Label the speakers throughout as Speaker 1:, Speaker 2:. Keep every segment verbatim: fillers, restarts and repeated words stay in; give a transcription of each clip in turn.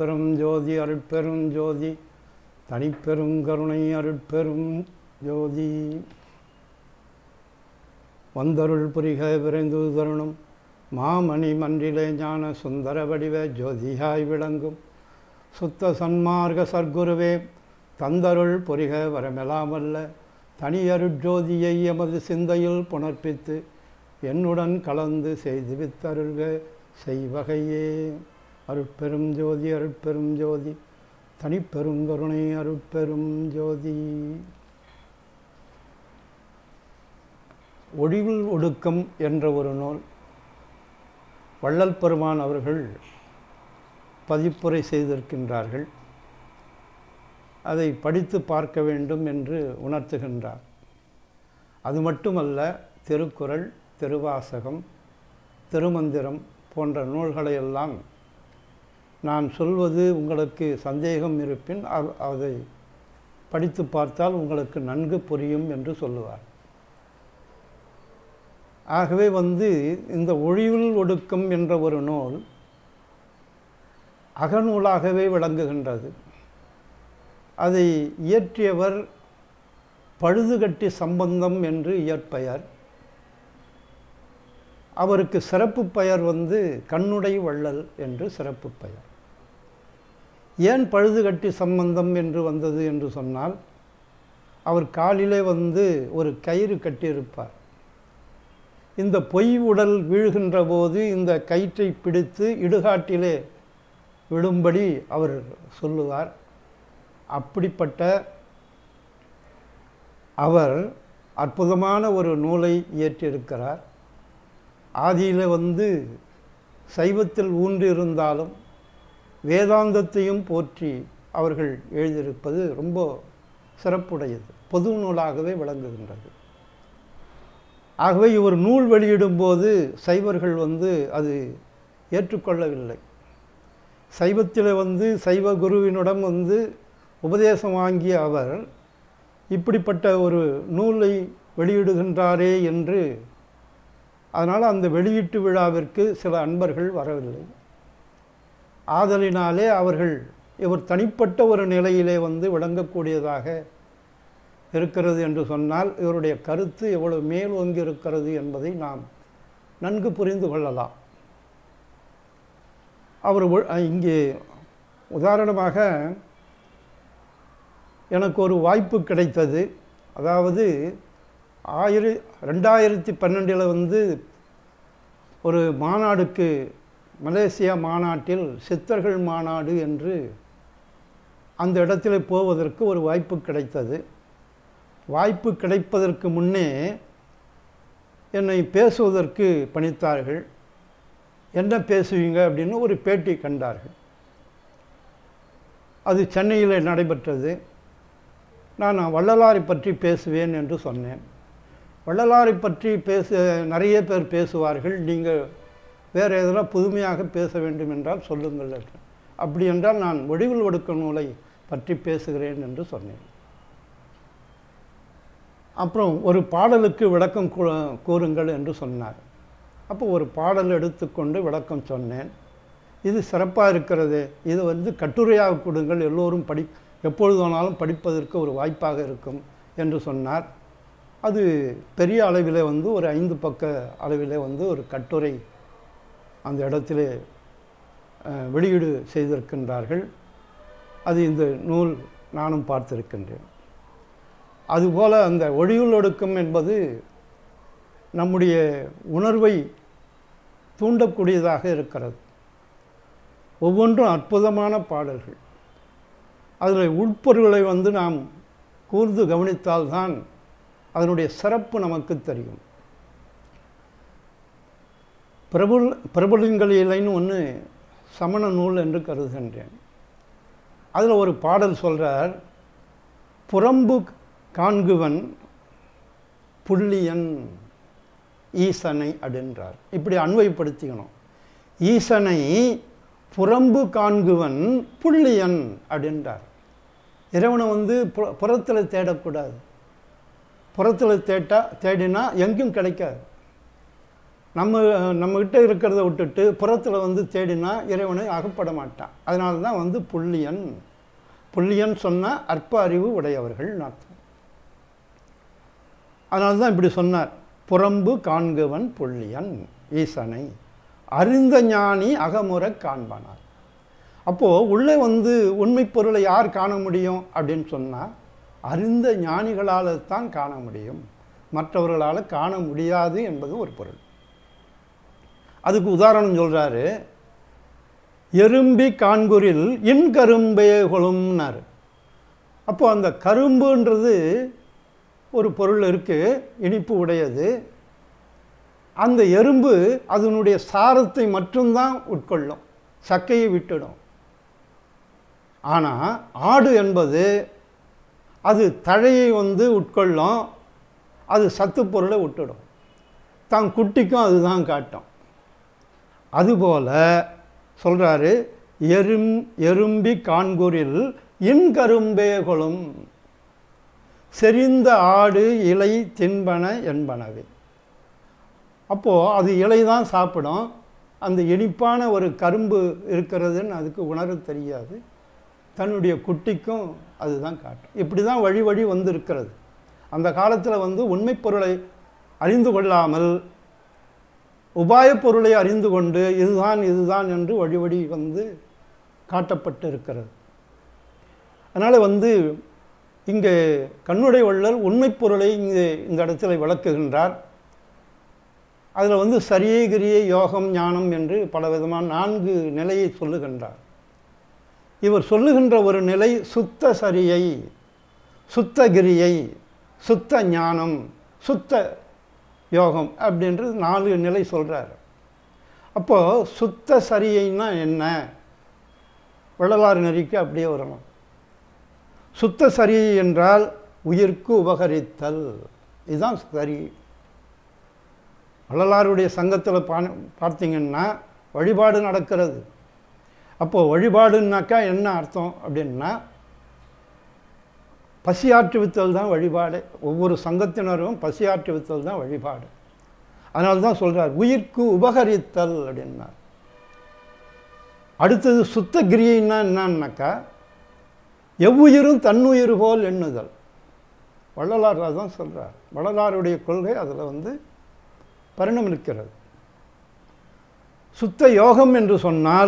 Speaker 1: அருட்பெரும் ஜோதி அருட்பெரும் ஜோதி தனிப்பெரும் கருணை அருட்பெரும் ஜோதி வந்தருள் புரிக விரைந்து தருணம் மாமணி மன்றிலே ஞான சுந்தர வடிவ ஜோதியாய் விளங்கும் சுத்த சன்மார்க்க சர்க்குருவே தந்தருள் புரிக வரமெலாமல்ல தனியருட்ஜோதியை எமது சிந்தையில் புணர்ப்பித்து என்னுடன் கலந்து செய்து வித்தருள்க செய்வகையே. அருட்பெரும் ஜோதி அருட்பெரும் ஜோதி தனிப்பெரும் கருணை அருட்பெரும் ஜோதி. ஒழிவில் ஒடுக்கம் என்ற ஒரு நூல் வள்ளல் பெருமான் அவர்கள் பதிப்புரை செய்திருக்கின்றார்கள். அதை படித்து பார்க்க வேண்டும் என்று உணர்த்துகின்றார். அது மட்டுமல்ல, திருக்குறள், திருவாசகம், திருமந்திரம் போன்ற நூல்களையெல்லாம் நான் சொல்வது உங்களுக்கு சந்தேகம் இருப்பின் அதை படித்து பார்த்தால் உங்களுக்கு நன்கு புரியும் என்று சொல்லுவார். ஆகவே வந்து இந்த ஒழிவில் ஒடுக்கம் என்ற ஒரு நூல் அகநூலாகவே விளங்குகின்றது. அதை இயற்றியவர் பழுதுகட்டி சம்பந்தம் என்று இயற்பெயர். அவருக்கு சிறப்பு பெயர் வந்து கண்ணுடை வள்ளல் என்று சிறப்பு பெயர். ஏன் பழுதுகட்டி சம்பந்தம் என்று வந்தது என்று சொன்னால், அவர் காலிலே வந்து ஒரு கயிறு கட்டியிருப்பார். இந்த பொய் உடல் வீழ்கின்ற போது இந்த கயிற்றை பிடித்து இடுகாட்டிலே விடும்படி அவர் சொல்லுவார். அப்படிப்பட்ட அவர் அற்புதமான ஒரு நூலை இயற்றியிருக்கிறார். ஆதியில் வந்து சைவத்தில் ஊன்றிருந்தாலும் வேதாந்தத்தையும் போற்றி அவர்கள் எழுதியிருப்பது ரொம்ப சிறப்புடையது, பொது நூலாகவே விளங்குகின்றது. ஆகவே இவர் நூல் வெளியிடும்போது சைவர்கள் வந்து அது ஏற்றுக்கொள்ளவில்லை. சைவத்தில் வந்து சைவ குருவினிடம் வந்து உபதேசம் வாங்கிய அவர் இப்படிப்பட்ட ஒரு நூலை வெளியிடுகின்றாரே என்று, அதனால் அந்த வெளியீட்டு விழாவிற்கு சில அன்பர்கள் வரவில்லை. ஆதலினாலே அவர்கள் இவர் தனிப்பட்ட ஒரு நிலையிலே வந்து விளங்கக்கூடியதாக இருக்கிறது என்று சொன்னால் இவருடைய கருத்து எவ்வளவு மேலோங்கி இருக்கிறது என்பதை நாம் நன்கு புரிந்து கொள்ளலாம். அவர் இங்கே உதாரணமாக எனக்கு ஒரு வாய்ப்பு கிடைத்தது. அதாவது ஆயிர ரெண்டாயிரத்தி பன்னெண்டில் வந்து ஒரு மாநாடுக்கு, மலேசியா மாநாட்டில் சித்தர்கள் மாநாடு என்று அந்த இடத்துல போவதற்கு ஒரு வாய்ப்பு கிடைத்தது. வாய்ப்பு கிடைப்பதற்கு முன்னே என்னை பேசுவதற்கு பணித்தார்கள். என்ன பேசுவீங்க அப்படின்னு ஒரு பேட்டி கண்டார்கள். அது சென்னையில் நடைபெற்றது. நான் வள்ளலாரை பற்றி பேசுவேன் என்று சொன்னேன். வள்ளலாரை பற்றி பேச நிறைய பேர் பேசுவார்கள், நீங்கள் வேறு எதனா புதுமையாக பேச வேண்டும் என்றால் சொல்லுங்கள். அப்படி என்றால் நான் ஒழிவில் ஒடுக்க நூலை பற்றி பேசுகிறேன் என்று சொன்னேன். அப்புறம் ஒரு பாடலுக்கு விளக்கம் கூறுங்கள் என்று சொன்னார். அப்போ ஒரு பாடல் எடுத்துக்கொண்டு விளக்கம் சொன்னேன். இது சிறப்பாக இருக்கிறது, இது வந்து கட்டுரையாக கொடுங்கள், எல்லோரும் படி எப்பொழுது வேணாலும் படிப்பதற்கு ஒரு வாய்ப்பாக இருக்கும் என்று சொன்னார். அது பெரிய அளவிலே வந்து ஒரு ஐந்து பக்க அளவிலே வந்து ஒரு கட்டுரை அந்த இடத்திலே வெளியீடு செய்திருக்கின்றார்கள். அது இந்த நூல் நானும் பார்த்திருக்கின்றேன். அதுபோல் அந்த ஒழிவில் ஒடுக்கம் என்பது நம்முடைய உணர்வை தூண்டக்கூடியதாக இருக்கிறது. ஒவ்வொன்றும் அற்புதமான பாடல்கள். அதில் உட்பொருளை வந்து நாம் கூர்ந்து கவனித்தால்தான் அதனுடைய சிறப்பு நமக்கு தெரியும். பிரபுல் பிரபுலிங்கலைன்னு ஒன்று சமண நூல் என்று கருதுகின்றேன். அதில் ஒரு பாடல் சொல்கிறார், புறம்பு காண்குவன் புள்ளியன் ஈசனை அப்படின்றார். இப்படி அன்வயப்படுத்திக்கணும். ஈசனை புறம்பு காண்குவன் புள்ளியன் அப்படின்றார். இறைவனை வந்து புற புறத்தில் தேடக்கூடாது. புறத்தில் தேட்டா தேடினா எங்கும் கிடைக்காது. நம்ம நம்மகிட்ட இருக்கிறத விட்டுட்டு புறத்தில் வந்து தேடினா இறைவனை அகப்பட மாட்டான். அதனால தான் வந்து புள்ளியன். புள்ளியன் சொன்னால் அற்ப அறிவு உடையவர்கள் அர்த்தம். அதனால தான் இப்படி சொன்னார். புறம்பு காண்குவன் புள்ளியன் ஈசனை அறிந்த ஞானி அகமுறை காண்பானார். அப்போது உள்ளே வந்து உண்மை பொருளை யார் காண முடியும் அப்படின்னு சொன்னால் அறிந்த ஞானிகளால் தான் காண முடியும், மற்றவர்களால் காண முடியாது என்பது ஒரு பொருள். அதுக்கு உதாரணம் சொல்கிறாரு. எறும்பி காண்குறில் இன் கரும்பே கொழும்னார். அப்போ அந்த கரும்புன்றது ஒரு பொருள் இருக்குது, இனிப்பு உடையது. அந்த எறும்பு அதனுடைய சாரத்தை மட்டும்தான் உட்கொள்ளும், சக்கையை விட்டுடும். ஆனால் ஆடு என்பது அது தழையை வந்து உட்கொள்ளும், அது சத்து பொருளை விட்டுடும், தான் குட்டிக்கும் அதுதான் காட்டும். அதுபோல் சொல்கிறாரு, எறும் எறும்பி காண்குறில் இன்கரும்பே கொளும் செறிந்த ஆடு இலை தின்பன என்பனவே. அப்போது அது இலை தான் சாப்பிடும், அந்த இனிப்பான ஒரு கரும்பு இருக்கிறதுன்னு அதுக்கு உணர தெரியாது, தன்னுடைய குட்டிக்கும் அதுதான் காட்டும். இப்படி தான் வழி வழி வந்து இருக்கிறது. அந்த காலத்தில் வந்து உண்மை பொருளை அறிந்து கொள்ளாமல் உபாய பொருளை அறிந்து கொண்டு இதுதான் இதுதான் என்று வழி வழி வந்து காட்டப்பட்டு இருக்கிறது. அதனால் வந்து இங்கே கண்ணுடை வள்ளல் உண்மை பொருளை இங்கே இந்த இடத்துல விளக்குகின்றார். அதில் வந்து சரியை கிரியை யோகம் ஞானம் என்று பல விதமான நான்கு நிலையை சொல்லுகின்றார். இவர் சொல்லுகின்ற ஒரு நிலை சுத்த சரியை, சுத்த கிரியை, சுத்த ஞானம், சுத்த யோகம் அப்படின்றது நாலு நிலை சொல்கிறார். அப்போது சுத்த சரியைன்னா என்ன? வள்ளலார் நெறிக்கு அப்படியே வரணும். சுத்த சரியை என்றால் உயிர்க்கு உபகரித்தல், இதுதான் சரி. வள்ளலாருடைய சங்கத்தில் பா பார்த்தீங்கன்னா வழிபாடு நடக்கிறது. அப்போது வழிபாடுன்னாக்கா என்ன அர்த்தம் அப்படின்னா பசியாற்றுவித்தல் தான் வழிபாடு. ஒவ்வொரு சங்கத்தினரும் பசியாற்றுவித்தல் தான் வழிபாடு. அதனால தான் சொல்கிறார் உயிர்க்கு உபகரித்தல் அப்படின்னார். அடுத்தது சுத்த கிரியைன்னா என்னன்னாக்கா எவ்வுயிரும் தன்னுயிர் போல் எண்ணுதல். வள்ளலார் தான் சொல்கிறார். வள்ளலாருடைய கொள்கை அதில் வந்து பரிணமிக்கிறது. சுத்த யோகம் என்று சொன்னால்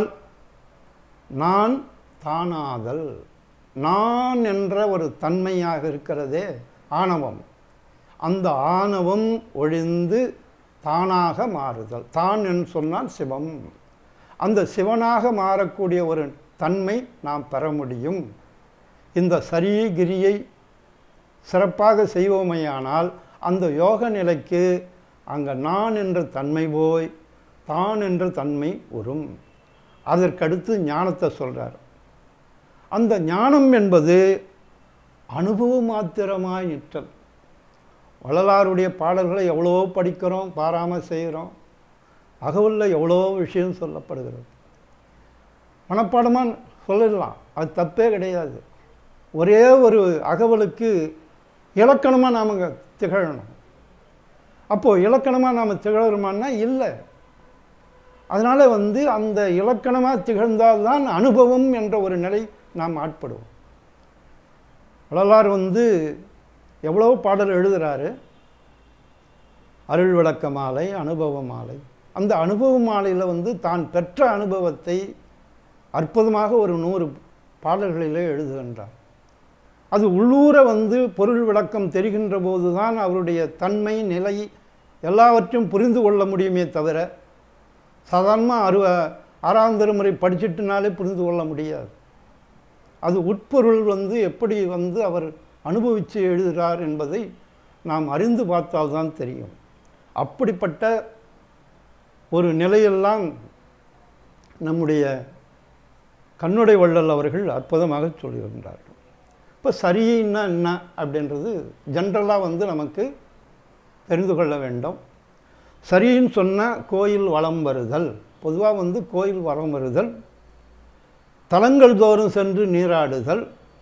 Speaker 1: நான் தானாதல், நான் என்ற ஒரு தன்மையாக இருக்கிறதே ஆணவம், அந்த ஆணவம் ஒழிந்து தானாக மாறுதல். தான் என்று சொன்னால் சிவம், அந்த சிவனாக மாறக்கூடிய ஒரு தன்மை நாம் பெற முடியும். இந்த சரி கிரியை சிறப்பாக செய்வோமையானால் அந்த யோக நிலைக்கு அங்கே நான் என்ற தன்மை போய் தான் என்ற தன்மை வரும். அதற்கடுத்து ஞானத்தை சொல்கிறார். அந்த ஞானம் என்பது அனுபவ மாத்திரமாய் நிற்றல். வள்ளலாருடைய பாடல்களை எவ்வளோ படிக்கிறோம், பாராமல் செய்கிறோம். அகவலில் எவ்வளோ விஷயம் சொல்லப்படுகிறது. மனப்பாடமாக சொல்லலாம், அது தப்பே கிடையாது. ஒரே ஒரு அகவலுக்கு இலக்கணமாக நாம் திகழணும். அப்போது இலக்கணமாக நாம் திகழணுமான்னா இல்லை. அதனால் வந்து அந்த இலக்கணமாக திகழ்ந்தால்தான் அனுபவம் என்ற ஒரு நிலை நாம் ஆட்படுவோம். வள்ளலார் வந்து எவ்வளோ பாடல் எழுதுகிறாரு. அருள் விளக்க மாலை, அனுபவ மாலை. அந்த அனுபவ மாலையில் வந்து தான் பெற்ற அனுபவத்தை அற்புதமாக ஒரு நூறு பாடல்களிலே எழுதுகின்றார். அது உள்ளூர வந்து பொருள் விளக்கம் தெரிகின்ற போது தான் அவருடைய தன்மை நிலை எல்லாவற்றையும் புரிந்து கொள்ள முடியுமே தவிர சாதாரணமாக அரு ஆறாம் திருமுறை படிச்சுட்டுனாலே புரிந்து கொள்ள முடியாது. அது உட்பொருள் வந்து எப்படி வந்து அவர் அனுபவித்து எழுதுகிறார் என்பதை நாம் அறிந்து பார்த்தால்தான் தெரியும். அப்படிப்பட்ட ஒரு நிலையெல்லாம் நம்முடைய கண்ணுடை வள்ளல் அவர்கள் அற்புதமாக சொல்லுகின்றார்கள். இப்போ சரின்னா என்ன அப்படின்றது ஜென்ரலாக வந்து நமக்கு தெரிந்து கொள்ள வேண்டும். சரின்னு சொன்னால் கோயில் வலம் வருதல். பொதுவாக வந்து கோயில் வலம் வருதல், தலங்கள் தோறும் சென்று நீராடுதல்,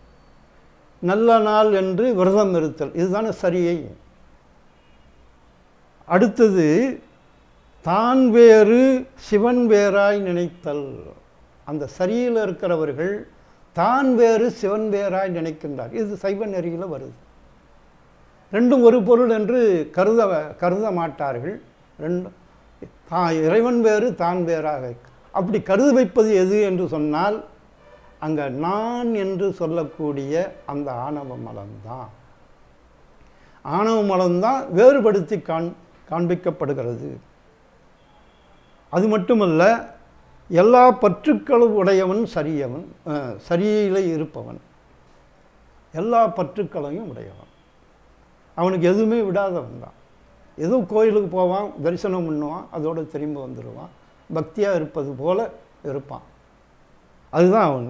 Speaker 1: நல்ல நாள் என்று விரதம் இருத்தல், இதுதானே சரியை. அடுத்தது தான் வேறு சிவன் வேறாய் நினைத்தல். அந்த சரியில் இருக்கிறவர்கள் தான் வேறு சிவன் வேறாய் நினைக்கின்றார். இது சைவ நெறியில் வருது. ரெண்டும் ஒரு பொருள் என்று கருத கருத மாட்டார்கள். ரெண்டும் தான் இறைவன் வேறு தான் வேறாக. அப்படி கருத வைப்பது எது என்று சொன்னால் அங்கே நான் என்று சொல்லக்கூடிய அந்த ஆணவ மலம்தான். ஆணவ மலம்தான் வேறுபடுத்தி காண் காண்பிக்கப்படுகிறது. அது மட்டுமல்ல, எல்லா பற்றுக்களும் உடையவன் சரியவன், சரியிலே இருப்பவன், எல்லா பற்றுக்களையும் உடையவன். அவனுக்கு எதுவுமே விடாதவன் தான். ஏதோ கோயிலுக்கு போவான், தரிசனம் பண்ணுவான், அதோடு திரும்ப வந்துடுவான், பக்தியாக இருப்பது போல இருப்பான். அதுதான் அவன்.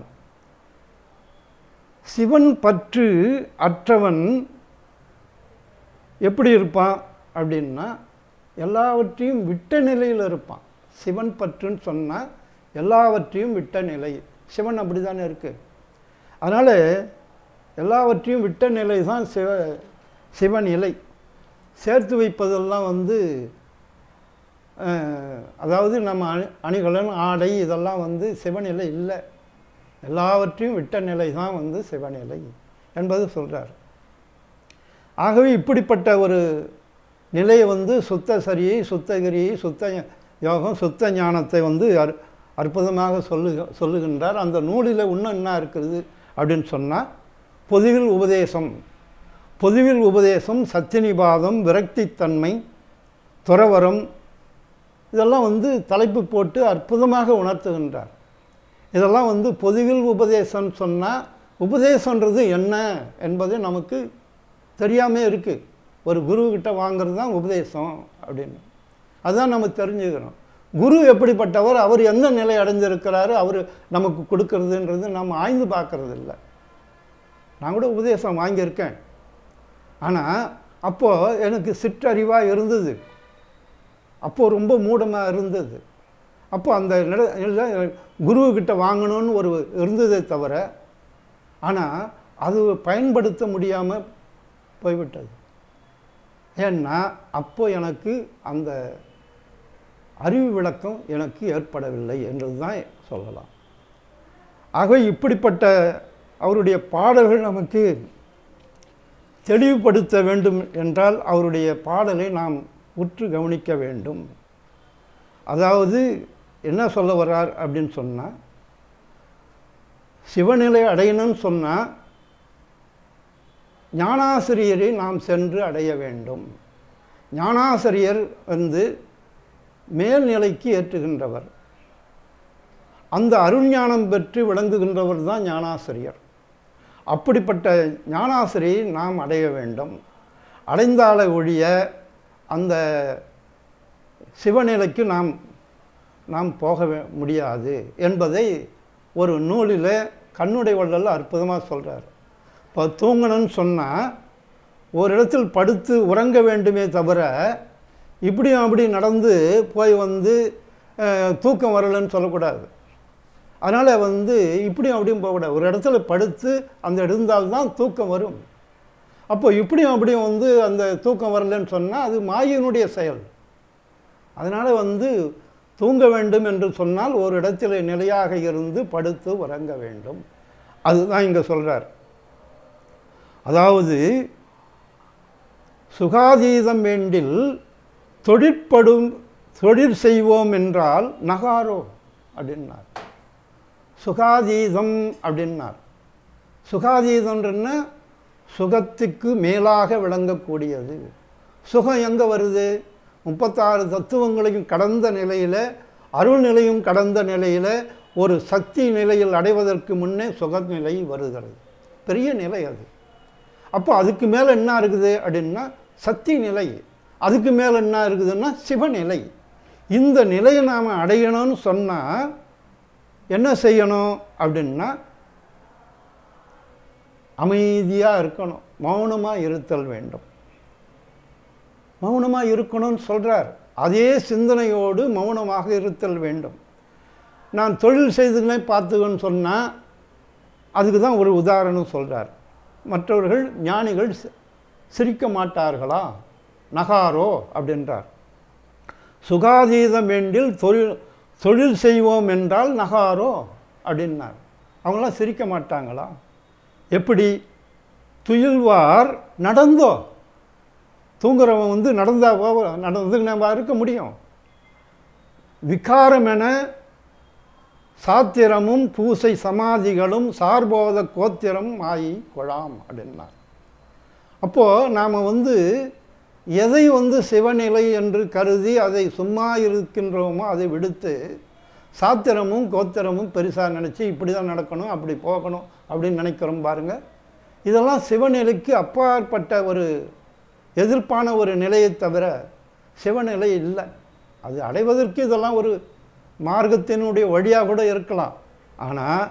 Speaker 1: சிவன் பற்று அற்றவன் எப்படி இருப்பான் அப்படின்னா எல்லாவற்றையும் விட்ட நிலையில் இருப்பான். சிவன் பற்றுன்னு சொன்னால் எல்லாவற்றையும் விட்ட நிலை. சிவன் அப்படி தானே இருக்குது. அதனால் எல்லாவற்றையும் விட்ட நிலை தான் சிவ சிவநிலை. சேர்த்து வைப்பதெல்லாம் வந்து அதாவது நம்ம அணி அணிகலன் ஆடை இதெல்லாம் வந்து சிவநிலை இல்லை. எல்லாவற்றையும் விட்ட நிலை தான் வந்து சிவநிலை என்பது சொல்கிறார். ஆகவே இப்படிப்பட்ட ஒரு நிலையை வந்து சுத்த சரியை, சுத்தகிரியை, சுத்த யோகம், சுத்த ஞானத்தை வந்து அற் அற்புதமாக சொல்லு சொல்லுகின்றார். அந்த நூலில் இன்னும் என்ன இருக்குது அப்படின்னு சொன்னால் பொதுவில் உபதேசம். பொதுவில் உபதேசம், சத்தியநிபாதம், விரக்தித்தன்மை, துறவரம், இதெல்லாம் வந்து தலைப்பு போட்டு அற்புதமாக உணர்த்துகின்றார். இதெல்லாம் வந்து பொதுவில் உபதேசம் சொன்னால் உபதேசன்றது என்ன என்பது நமக்கு தெரியாமல் இருக்குது. ஒரு குருக்கிட்ட வாங்கிறது தான் உபதேசம் அப்படின்னு. அதுதான் நம்ம தெரிஞ்சுக்கிறோம். குரு எப்படிப்பட்டவர், அவர் எந்த நிலை அடைஞ்சிருக்கிறாரு, அவர் நமக்கு கொடுக்கறதுன்றது நம்ம ஆய்ந்து பார்க்கறது இல்லை. நான் கூட உபதேசம் வாங்கியிருக்கேன். ஆனால் அப்போது எனக்கு சிற்றறிவாக இருந்தது, அப்போது ரொம்ப மூடமாக இருந்தது. அப்போ அந்த நிலை குருக்கிட்ட வாங்கணும்னு ஒரு இருந்ததே தவிர, ஆனால் அது பயன்படுத்த முடியாமல் போய்விட்டது. ஏன்னா அப்போ எனக்கு அந்த அறிவு விளக்கம் எனக்கு ஏற்படவில்லை என்றது தான் சொல்லலாம். ஆகவே இப்படிப்பட்ட அவருடைய பாடல்கள் நமக்கு தெளிவுபடுத்த வேண்டும் என்றால் அவருடைய பாடலை நாம் உற்று கவனிக்க வேண்டும். அதாவது என்ன சொல்ல வர்றார் அப்படின்னு சொன்னால், சிவநிலை அடையணும்னு சொன்னால் ஞானாசிரியரை நாம் சென்று அடைய வேண்டும். ஞானாசிரியர் வந்து மேல்நிலைக்கு ஏற்றுகின்றவர். அந்த அருள்ஞானம் பெற்று விளங்குகின்றவர் தான் ஞானாசிரியர். அப்படிப்பட்ட ஞானாசிரியை நாம் அடைய வேண்டும். அடைந்தாலே ஒழிய அந்த சிவநிலைக்கு நாம் நாம் போக முடியாது என்பதை ஒரு நூலில் கண்ணுடை வள்ளல் அற்புதமாக சொல்கிறார். இப்போ தூங்கணும்னு சொன்னால் ஒரு இடத்தில் படுத்து உறங்க வேண்டுமே தவிர இப்படியும் அப்படி நடந்து போய் வந்து தூக்கம் வரலன்னு சொல்லக்கூடாது. அதனால் வந்து இப்படியும் அப்படியும் போகக்கூடாது. ஒரு இடத்துல படுத்து அந்த இருந்தால்தான் தூக்கம் வரும். அப்போ இப்படியும் அப்படியும் வந்து அந்த தூக்கம் வரலன்னு சொன்னால் அது மாயினுடைய செயல். அதனால் வந்து தூங்க வேண்டும் என்று சொன்னால் ஒரு இடத்துல நிலையாக இருந்து படுத்து உறங்க வேண்டும். அதுதான் இங்கே சொல்கிறார். அதாவது சுகாதீதம் வேண்டில் தொழிற்படும் தொழில் செய்வோம் என்றால் நகாரோ அப்படின்னார். சுகாதீதம் அப்படின்னார். சுகாதீதம்ன்றன சுகத்துக்கு மேலாக விளங்கக்கூடியது. சுகம் எங்கே வருது? முப்பத்தாறு தத்துவங்களையும் கடந்த நிலையில், அருள் நிலையும் கடந்த நிலையில், ஒரு சக்தி நிலையில் அடைவதற்கு முன்னே சுகநிலை வருகிறது. பெரிய நிலை அது. அப்போ அதுக்கு மேலே என்ன இருக்குது அப்படின்னா சக்தி நிலை. அதுக்கு மேலே என்ன இருக்குதுன்னா சிவநிலை. இந்த நிலையை நாம் அடையணும்னு சொன்னால் என்ன செய்யணும் அப்படின்னா அமைதியாக இருக்கணும், மௌனமாக இருத்தல் வேண்டும். மௌனமாக இருக்கணும்னு சொல்கிறார். அதே சிந்தனையோடு மௌனமாக இருத்தல் வேண்டும். நான் தொழில் செய்துங்களே பார்த்துக்கன்னு சொன்னால் அதுக்கு தான் ஒரு உதாரணம் சொல்கிறார். மற்றவர்கள் ஞானிகள் சிரிக்க மாட்டார்களா? நகாரோ அப்படின்றார். சுகாதீதம் வேண்டில் தொழில் தொழில் செய்வோம் என்றால் நகாரோ அப்படின்னார். அவங்களாம் சிரிக்க மாட்டாங்களா? எப்படி? துயில்வார் நடந்தோ, தூங்குறவன் வந்து நடந்தா நடந்து நம்ம இருக்க முடியும். விகாரம் என சாத்திரமும் பூசை சமாதிகளும் சார்போத கோத்திரம் ஆயி கொழாம் அப்படின்னார். அப்போது நாம் வந்து எதை வந்து சிவநிலை என்று கருதி அதை சும்மா இருக்கின்றோமோ அதை விடுத்து சாத்திரமும் கோத்திரமும் பெருசாக நினச்சி இப்படி தான் நடக்கணும், அப்படி போகணும் அப்படின்னு நினைக்கிறோம் பாருங்கள். இதெல்லாம் சிவநிலைக்கு அப்பாற்பட்ட ஒரு எதிர்ப்பான ஒரு நிலையை தவிர சிவநிலை இல்லை. அது அடைவதற்கு இதெல்லாம் ஒரு மார்க்கத்தினுடைய வழியாக கூட இருக்கலாம். ஆனால்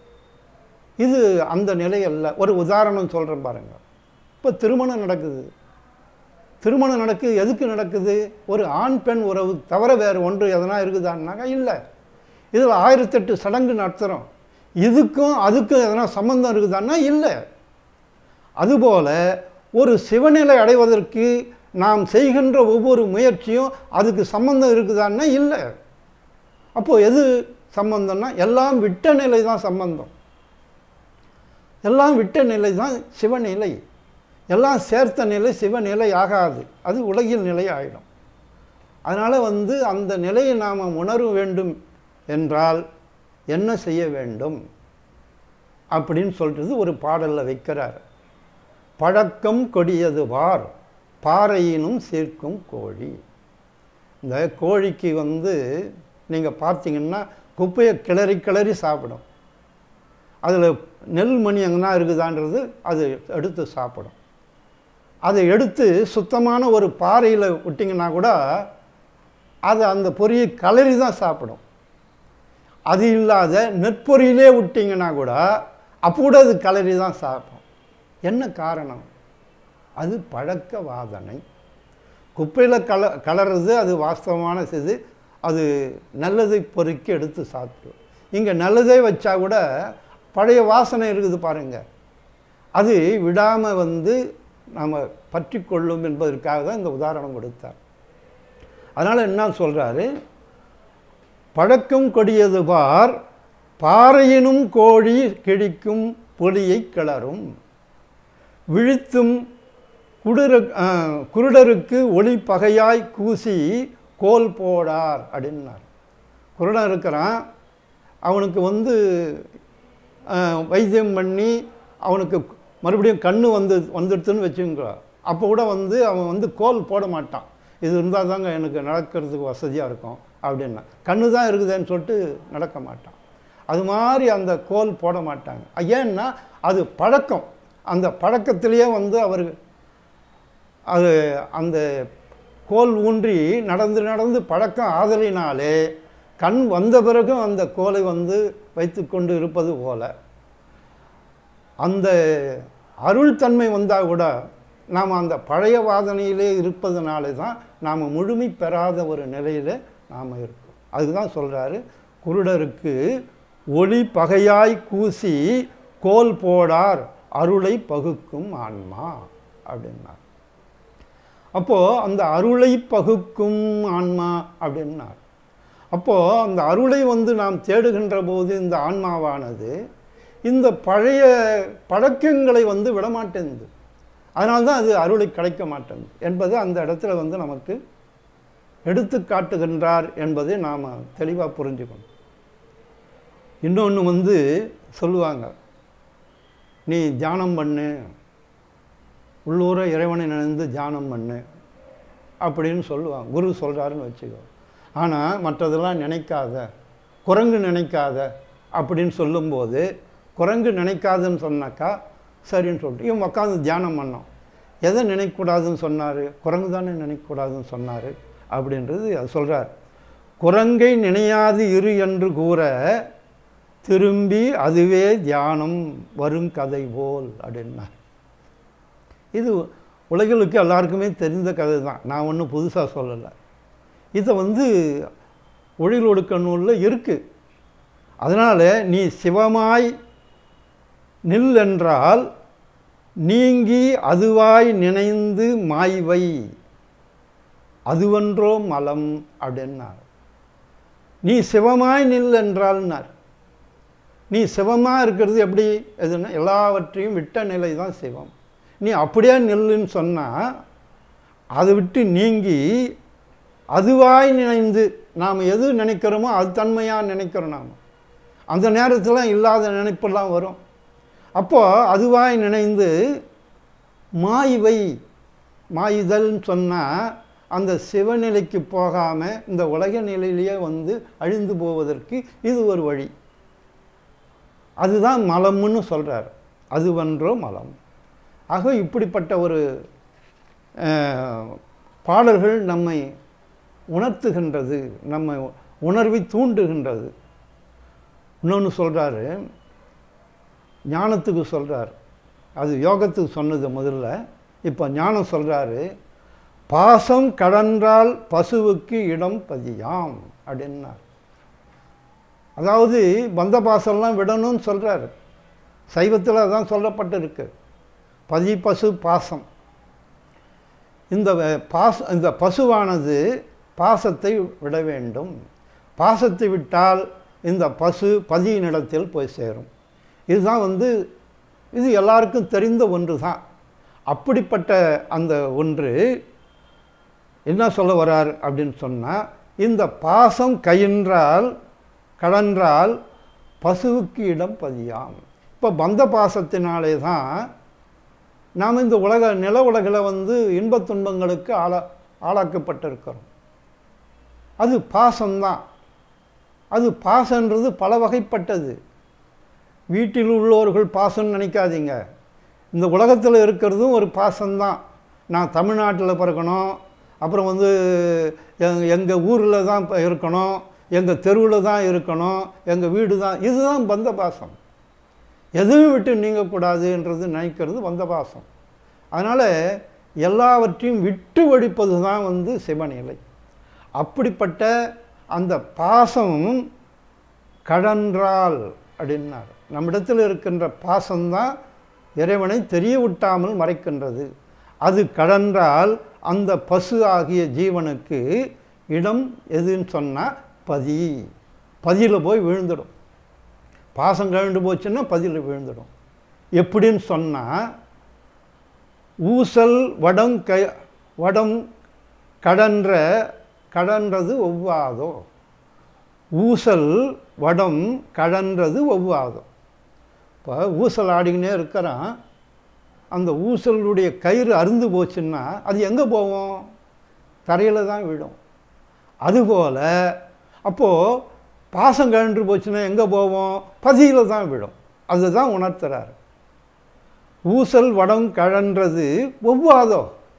Speaker 1: இது அந்த நிலை அல்ல. ஒரு உதாரணம் சொல்கிறேன் பாருங்கள். இப்போ திருமணம் நடக்குது. திருமணம் நடக்குது. எதுக்கு நடக்குது? ஒரு ஆண் பெண் உறவு தவிர வேறு ஒன்று எதனா இருக்குதான்னாக்கா இல்லை. இதில் ஆயிரத்தெட்டு சடங்கு நடத்துகிறோம். இதுக்கும் அதுக்கும் எதனா சம்பந்தம் இருக்குதான்னா இல்லை. அதுபோல் ஒரு சிவநிலை அடைவதற்கு நாம் செய்கின்ற ஒவ்வொரு முயற்சியும் அதுக்கு சம்பந்தம் இருக்குதான்னா இல்லை. அப்போது எது சம்பந்தம்னா எல்லாம் விட்ட நிலை தான் சம்பந்தம். எல்லாம் விட்ட நிலை தான் சிவநிலை. எல்லாம் சேர்த்த நிலை சிவநிலை ஆகாது. அது உலகில் நிலை ஆகிடும். அதனால் வந்து அந்த நிலையை நாம் உணர வேண்டும் என்றால் என்ன செய்ய வேண்டும் அப்படின்னு சொல்கிறது ஒரு பாடலில் வைக்கிறார். பழக்கம் கொடியது வார் பாறையினும் சீர்க்கும் கோழி. இந்த கோழிக்கு வந்து நீங்கள் பார்த்தீங்கன்னா குப்பையை கிளறி கிளறி சாப்பிடும். அதில் நெல் மணி எங்கன்னா இருக்குதான்றது அது எடுத்து சாப்பிடும். அதை எடுத்து சுத்தமான ஒரு பாறையில் விட்டிங்கன்னா கூட அது அந்த பொரியை கலரி தான் சாப்பிடும். அது இல்லாத நெற்பொரியிலே விட்டிங்கன்னா கூட அப்போ கூட அது கலரி தான் சாப்பிடும். என்ன காரணம்? அது பழக்க வாதனை. குப்பையில் கல கலறது அது வாஸ்தவமான செய்து அது நல்லதை பொறுக்கி எடுத்து சாப்பிடும். இங்கே நல்லதே வச்சா கூட பழைய வாசனை இருக்குது பாருங்கள். அது விடாமல் வந்து நாம் பற்றி கொள்ளும் என்பதற்காக தான் இந்த உதாரணம் கொடுத்தார். அதனால் என்ன சொல்கிறாரு? பழக்கம் கொடியது பார் பாறையினும் கோழி கிழிக்கும் பொலியை கிளறும் விழித்தும் குடுர குருடருக்கு ஒளி பகையாய் கூசி கோல் போடார் அப்படின்னார். குருடன் இருக்கிறான், அவனுக்கு வந்து வைத்தியம் பண்ணி அவனுக்கு மறுபடியும் கண்ணு வந்து வந்துடுதுன்னு வச்சுங்க. அப்போ கூட வந்து அவன் வந்து கோல் போட மாட்டான். இது இருந்தால் தாங்க எனக்கு நடக்கிறதுக்கு வசதியாக இருக்கும் அப்படின்னா. கண்ணு தான் இருக்குதுன்னு சொல்லிட்டு நடக்க மாட்டான். அது மாதிரி அந்த கோல் போட மாட்டாங்க. ஏன்னா அது பழக்கம். அந்த பழக்கத்திலேயே வந்து அவர் அது அந்த கோல் ஊன்றி நடந்து நடந்து பழக்கம் ஆதலினாலே கண் வந்த பிறகும் அந்த கோலை வந்து வைத்து கொண்டு இருப்பது போல அந்த அருள் தன்மை வந்தால் கூட நாம் அந்த பழைய வாதனையிலே இருப்பதனாலே தான் நாம் முழுமை பெறாத ஒரு நிலையில் நாம் இருக்கோம். அதுதான் சொல்கிறாரு, குருடருக்கு ஒளி பகையாய் கூசி கோல் போடார் அருளை பகுக்கும் ஆன்மா அப்படின்னார். அப்போது அந்த அருளை பகுக்கும் ஆன்மா அப்படின்னார். அப்போது அந்த அருளை வந்து நாம் தேடுகின்ற போது இந்த ஆன்மாவானது இந்த பழைய பழக்கங்களை வந்து விடமாட்டேங்குது. அதனால்தான் அது அருளை கிடைக்க மாட்டேங்குது என்பது அந்த இடத்துல வந்து நமக்கு எடுத்து காட்டுகின்றார் என்பதை நாம் தெளிவாக புரிஞ்சுக்கணும். இன்னொன்று வந்து சொல்லுவாங்க, நீ தியானம் பண்ணு, உள்ளூர இறைவனை நினைந்து தியானம் பண்ணு அப்படின்னு சொல்லுவாங்க. குரு சொல்கிறாருன்னு வச்சுக்கோ. ஆனால் மற்றதெல்லாம் நினைக்காத, குரங்கு நினைக்காத அப்படின்னு சொல்லும்போது குரங்கு நினைக்காதுன்னு சொன்னாக்கா சரின்னு சொல்லிட்டு இவன் உட்காந்து தியானம் பண்ணோம். எதை நினைக்கக்கூடாதுன்னு சொன்னார்? குரங்கு தானே நினைக்கக்கூடாதுன்னு சொன்னார் அப்படின்றது அது சொல்கிறார். குரங்கை நினையாது இரு என்று கூற திரும்பி அதுவே தியானம் வரும் கதை போல் அப்படின்னார். இது உலகிலுக்கு எல்லாருக்குமே தெரிந்த கதை தான். நான் ஒன்றும் புதுசாக சொல்லலை. இதை வந்து ஒழில் ஒடுக்க நூலில் இருக்குது. அதனால் நீ சிவமாய் நில் என்றால் நீங்கி அதுவாய் நினைந்து மாய்வை அதுவன்றோ மலம் அப்படின்னார். நீ சிவமாய் நில் என்றால்னார். நீ சிவமாக இருக்கிறது எப்படி எதுன்னா எல்லாவற்றையும் விட்ட நிலை தான் சிவம். நீ அப்படியே நில்லுன்னு சொன்னால் அதை விட்டு நீங்கி அதுவாய் நினைந்து நாம் எது நினைக்கிறோமோ அது தன்மையாக நினைக்கிறோம். நாம் அந்த நேரத்தில் இல்லாத நினைப்பெல்லாம் வரும். அப்போது அதுவாய் நினைந்து மாய்வை மாயுதல்னு சொன்னால் அந்த சிவநிலைக்கு போகாமல் இந்த உலக நிலையிலேயே வந்து அழிந்து போவதற்கு இது ஒரு வழி. அதுதான் மலம்னு சொல்கிறார். அதுவன்றோ மலம். ஆக இப்படிப்பட்ட ஒரு பாடல்கள் நம்மை உணர்த்துகின்றது, நம்மை உணர்வை தூண்டுகின்றது. இன்னொன்று சொல்கிறாரு, ஞானத்துக்கு சொல்கிறார். அது யோகத்துக்கு சொன்னது முதல்ல. இப்போ ஞானம் சொல்கிறாரு, பாசம் கடன்றால் பசுவுக்கு இடம் பதியாம் அப்படின்னார். அதாவது பந்த பாசம்லாம் விடணும்னு சொல்கிறாரு. சைவத்தில் அதான் சொல்லப்பட்டிருக்கு. பதி பசு பாசம். இந்த பாச இந்த பசுவானது பாசத்தை விட வேண்டும். பாசத்தை விட்டால் இந்த பசு பதியினிடத்தில் போய் சேரும். இதுதான் வந்து இது எல்லாருக்கும் தெரிந்த ஒன்று தான். அப்படிப்பட்ட அந்த ஒன்று என்ன சொல்ல வரார் அப்படின்னு சொன்னால், இந்த பாசம் கயின்றால் கடன்றால் பசுவுக்கு இடம் பதியாம். இப்போ பந்த பாசத்தினாலே தான் நாம் இந்த உலக நில உலகில் வந்து இன்பத் துன்பங்களுக்கு ஆளா ஆளாக்கப்பட்டிருக்கிறோம். அது பாசம்தான். அது பாசன்றது பல வகைப்பட்டது. வீட்டில் உள்ளவர்கள் பாசம்னு நினைக்காதீங்க. இந்த உலகத்தில் இருக்கிறதும் ஒரு பாசம்தான். நான் தமிழ்நாட்டில் பிறக்கணும், அப்புறம் வந்து எங்கள் ஊரில் தான் இருக்கணும், எங்கள் தெருவில் தான் இருக்கணும், எங்கள் வீடு தான், இதுதான் பந்த பாசம். எதுவும் விட்டு நீங்கக்கூடாதுன்றது நினைக்கிறது பந்த பாசம். அதனால் எல்லாவற்றையும் விட்டு ஒழிப்பது தான் வந்து சிவநிலை. அப்படிப்பட்ட அந்த பாசம் கடன்றால் அப்படின்னார். நம்மிடத்தில் இருக்கின்ற பாசம்தான் இறைவனை தெரிய விட்டாமல் மறைக்கின்றது. அது கடன்றால் அந்த பசு ஆகிய ஜீவனுக்கு இடம் எதுன்னு சொன்னால் பதி. பதியில் போய் விழுந்துடும். பாசம் கழண்டு போச்சுன்னா பதியில் விழுந்துடும். எப்படின்னு சொன்னால், ஊசல் வடம் க வடம் கடன்ற கடன்றது ஒவ்வாதோ. ஊசல் வடம் கடன்றது ஒவ்வாதோ. இப்போ ஊசல் ஆடிக்கினே இருக்கிறான். அந்த ஊசலுடைய கயிறு அருந்து போச்சுன்னா அது எங்கே போவோம்? தரையில் தான் விடும். அதுபோல் அப்போது பாசம் கழன்று போச்சுன்னா எங்கே போவோம்? பதியில் தான் விடும். அதுதான் உணர்த்துறார். ஊசல் வடம் கழன்றது ஒவ்வாதோ.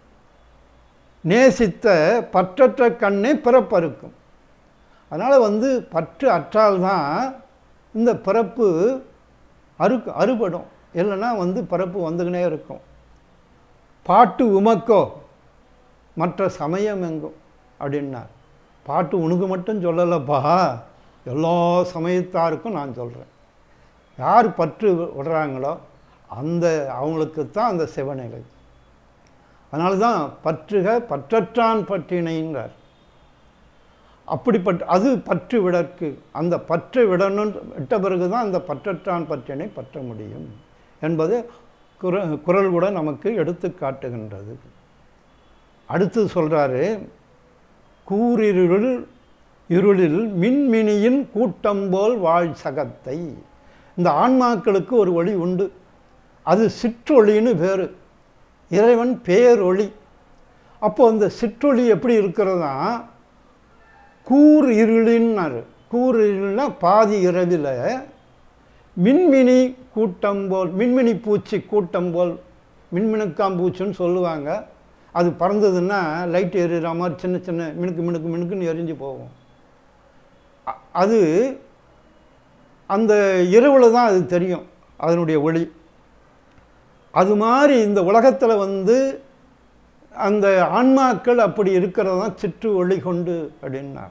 Speaker 1: நேசித்த பற்றற்ற கண்ணே பிறப்பறுக்கும். அதனால் வந்து பற்று அற்றால்தான் இந்த பிறப்பு அறுக்கு அறுபடும். இல்லைன்னா வந்து பிறப்பு வந்துக்கினே இருக்கும். பாட்டு உமக்கோ மற்ற சமயம் எங்கும் அப்படின்னார். பாட்டு உனக்கு மட்டும் சொல்லலப்பா, எல்லா சமயத்தாருக்கும் நான் சொல்கிறேன். யார் பற்று விடுறாங்களோ அந்த அவங்களுக்கு தான் அந்த சிவநிலை. அதனால தான் பற்றுக பற்றற்றான் பற்றினைன்றார். அப்படிப்பட்ட அது பற்று விடற்கு. அந்த பற்று விடணும் விட்ட பிறகு தான் அந்த பற்றற்றான் பற்றினை பற்ற முடியும் என்பது குர குரல் கூட நமக்கு எடுத்து காட்டுகின்றது. அடுத்து சொல்கிறாரு, கூரிருள் இருளில் மின்மினியின் கூட்டம் போல் வாழ் சகத்தை. இந்த ஆன்மாக்களுக்கு ஒரு ஒளி உண்டு. அது சிற்றொளின்னு பேர். இறைவன் பேரொளி. அப்போது அந்த சிற்றொளி எப்படி இருக்கிறதா? கூர் இருளின்னாரு. கூர் இருள்னா பாதி இரவில் மின்மினி கூட்டம் போல், மின்மினி பூச்சி கூட்டம் போல், மின்மினுக்காம் பூச்சின்னு சொல்லுவாங்க. அது பறந்ததுன்னா லைட் எரிகிற மாதிரி சின்ன சின்ன மினுக்கு மினுக்கு மினுக்குன்னு எரிஞ்சு போகும். அது அந்த இரவில் தான் அது தெரியும், அதனுடைய ஒளி. அது மாதிரி இந்த உலகத்தில் வந்து அந்த ஆன்மாக்கள் அப்படி இருக்கிறது தான் சிற்று ஒளி கொண்டு அப்படின்னார்.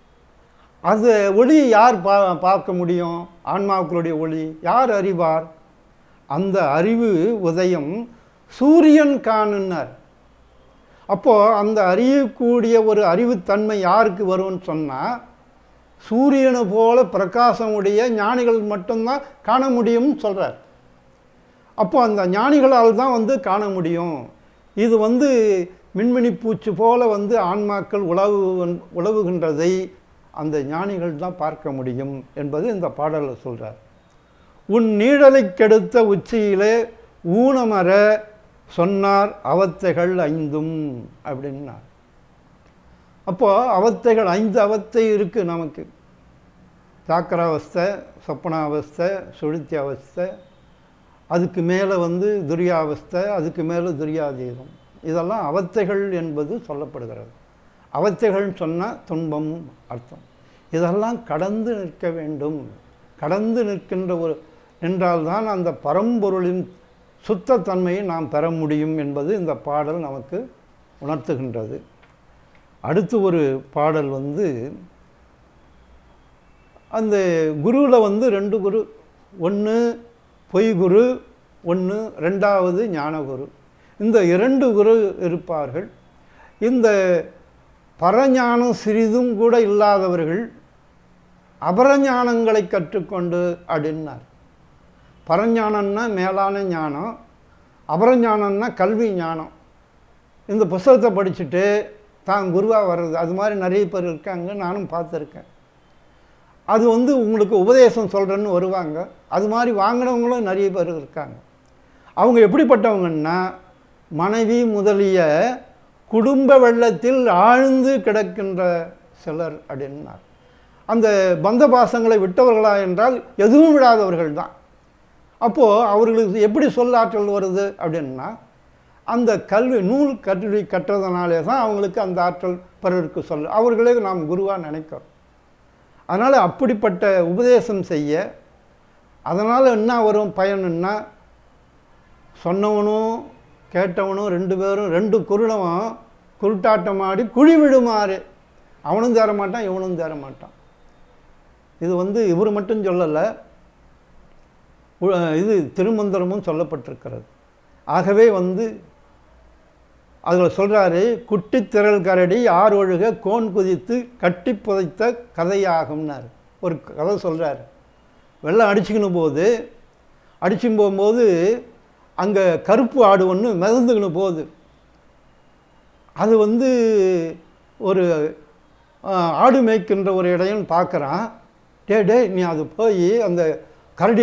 Speaker 1: அது ஒளியை யார் பா பார்க்க முடியும்? ஆன்மாக்களுடைய ஒளி யார் அறிவார்? அந்த அறிவு உதயம் சூரியன் காணுன்னார். அப்போது அந்த அறியக்கூடிய ஒரு அறிவுத்தன்மை யாருக்கு வரும்னு சொன்னால் சூரியனை போல பிரகாசமுடைய ஞானிகள் மட்டும்தான் காண முடியும்னு சொல்கிறார். அப்போ அந்த ஞானிகளால் தான் வந்து காண முடியும். இது வந்து மின்மினி பூச்சி போல வந்து ஆன்மாக்கள் உழவு உழவுகின்றதை அந்த ஞானிகள் தான் பார்க்க முடியும் என்பது இந்த பாடலில் சொல்கிறார். உன் நீழலை கெடுத்த உச்சியிலே ஊனமர சொன்னார் அவத்தைகள் ஐந்தும் அப்படின்னார். அப்போது அவத்தைகள் ஐந்து அவத்தை இருக்குது நமக்கு. ஜாக்கிராவஸ்தை, சொப்பனாவஸ்தை, சுழுத்தி அவஸ்தை, அதுக்கு மேலே வந்து துரியாவஸ்தை, அதுக்கு மேலே துரியாதீதம். இதெல்லாம் அவத்தைகள் என்பது சொல்லப்படுகிறது. அவத்தைகள்னு சொன்னால் துன்பம் அர்த்தம். இதெல்லாம் கடந்து நிற்க வேண்டும். கடந்து நிற்கின்ற ஒரு நின்றால்தான் அந்த பரம்பொருளின் சுத்தத்தன்மையை நாம் பெற முடியும் என்பது இந்த பாடல் நமக்கு உணர்த்துகின்றது. அடுத்து ஒரு பாடல் வந்து அந்த குருவில் வந்து ரெண்டு குரு, ஒன்று பொய் குரு, ஒன்று ரெண்டாவது ஞானகுரு. இந்த இரண்டு குரு இருப்பார்கள். இந்த பரஞானம் சிறிதும் கூட இல்லாதவர்கள் அபரஞானங்களை கற்றுக்கொண்டு அப்படின்னார். பரஞானம்னா மேலான ஞானம், அபரஞானம்னா கல்வி ஞானம். இந்த புஸ்தகத்தை படிச்சுட்டு தான் குருவாக வர்றது, அது மாதிரி நிறைய பேர் இருக்காங்க, நானும் பார்த்துருக்கேன். அது வந்து உங்களுக்கு உபதேசம் சொல்கிறேன்னு வருவாங்க. அது மாதிரி வாங்கினவங்களும் நிறைய பேர் இருக்காங்க. அவங்க எப்படிப்பட்டவங்கன்னா மனைவி முதலிய குடும்ப வெள்ளத்தில் ஆழ்ந்து கிடக்கின்ற சிலர் அப்படின்னார். அந்த பந்த பாசங்களை விட்டவர்களா என்றால் எதுவும் விடாதவர்கள் தான். அப்போது அவர்களுக்கு எப்படி சொல்லாற்றல் வருது அப்படின்னா அந்த கல்வி நூல் கல்வி கற்றதுனாலே தான் அவங்களுக்கு அந்த ஆற்றல் பிறருக்கு சொல்ல அவர்களே நாம் குருவாக நினைக்கிறோம். அதனால் அப்படிப்பட்ட உபதேசம் செய்ய அதனால் என்ன வரும் பயனுன்னா சொன்னவனும் கேட்டவனும் ரெண்டு பேரும் ரெண்டு குருடவும் குருட்டாட்டம் ஆடி குழி விடுமாறு, அவனும் தேர மாட்டான் இவனும் தேர மாட்டான். இது வந்து இவர் மட்டும் சொல்லலை, இது திருமந்திரமும் சொல்லப்பட்டிருக்கிறது. ஆகவே வந்து அதில் சொல்கிறாரு, குட்டி திரள் கரடி ஆறு ஒழுக கோன் குதித்து கட்டி புதைத்த கதையாகும்னார். ஒரு கதை சொல்கிறார். வெள்ளம் அடிச்சுக்கின்னு போது அடிச்சுன்னு போகும்போது அங்கே கருப்பு ஆடு ஒன்று மிதந்துக்கின்னு போகுது. அது வந்து ஒரு ஆடு மேய்க்கின்ற ஒரு இடையன்னு பார்க்குறான். டே டே நீ அது போய் அந்த கரடி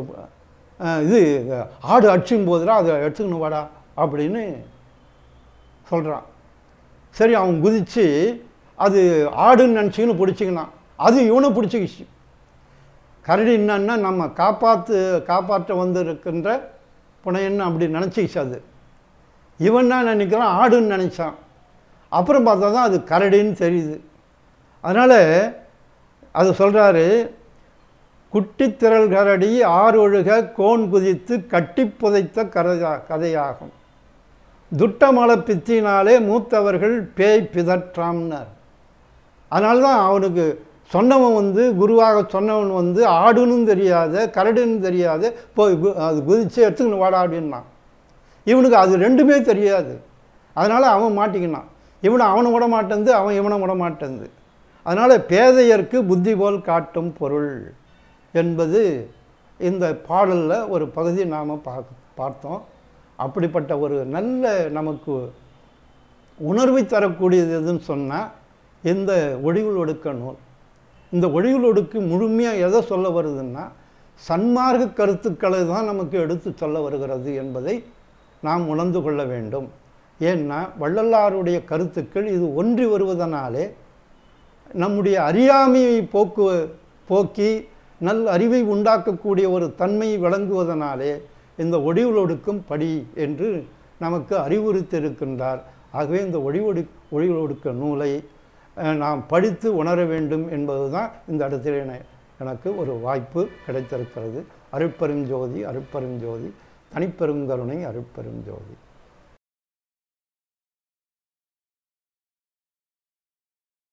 Speaker 1: இது ஆடு அடிச்சுன்னு போதுடா, அதை எடுத்துக்கணும் வாடா அப்படின்னு சொல்கிறான். சரி அவன் குதித்து அது ஆடுன்னு நினச்சிக்கின்னு பிடிச்சிக்கினான். அது இவனை பிடிச்சிக்கிச்சு. கரடி என்னன்னா நம்ம காப்பாற்று காப்பாற்ற வந்து இருக்கின்ற புனையன்னு அப்படி நினச்சிக்கிச்சு. அது இவன் தான் நினைக்கிறான் ஆடுன்னு நினச்சான். அப்புறம் பார்த்தா தான் அது கரடின்னு தெரியுது. அதனால் அது சொல்கிறாரு, குட்டி திரள் கரடி ஆறு ஒழுக கோன் குதித்து கட்டி புதைத்த கதையா கதையாகும் துட்டமலை பித்தினாலே மூத்தவர்கள் பேய் பிதற்றாம்னார். அதனால தான் அவனுக்கு சொன்னவன் வந்து குருவாக சொன்னவன் வந்து ஆடுன்னு தெரியாத கரடுன்னு தெரியாத போய் அது குதித்து எடுத்துக்கணும் வாடா அப்படின்னான். இவனுக்கு அது ரெண்டுமே தெரியாது. அதனால் அவன் மாட்டிக்கினான். இவனை அவனை விட மாட்டேந்து, அவன் இவனை விட மாட்டேந்து. அதனால் பேதையர்க்கு புத்தி போல் காட்டும் பொருள் என்பது இந்த பாடலில் ஒரு பகுதி நாம் பார்க்க பார்த்தோம். அப்படிப்பட்ட ஒரு நல்ல நமக்கு உணர்வை தரக்கூடியது எதுன்னு சொன்னால் இந்த ஒழிவுள் ஒடுக்க நூல். இந்த ஒழிவுள் ஒடுக்கு முழுமையாக எதை சொல்ல வருதுன்னா சன்மார்க்க கருத்துக்களை தான் நமக்கு எடுத்து சொல்ல வருகிறது என்பதை நாம் உணர்ந்து கொள்ள வேண்டும். ஏன்னா வள்ளலாருடைய கருத்துக்கள் இது ஒன்றி வருவதனாலே நம்முடைய அறியாமையை போக்கு போக்கி நல் அறிவை உண்டாக்கக்கூடிய ஒரு தன்மை விளங்குவதனாலே இந்த ஒழிவுள் ஒடுக்கும் படி என்று நமக்கு அறிவுறுத்தியிருக்கின்றார். ஆகவே இந்த ஒழிவொடு ஒழிவுள் ஒடுக்க நூலை நாம் படித்து உணர வேண்டும் என்பது தான் இந்த இடத்தில் எனக்கு ஒரு வாய்ப்பு கிடைத்திருக்கிறது. அருட்பெருஞ்சோதி அருட்பெருஞ்சோதி தனிப்பெருங்கருணை அருட்பெருஞ்சோதி.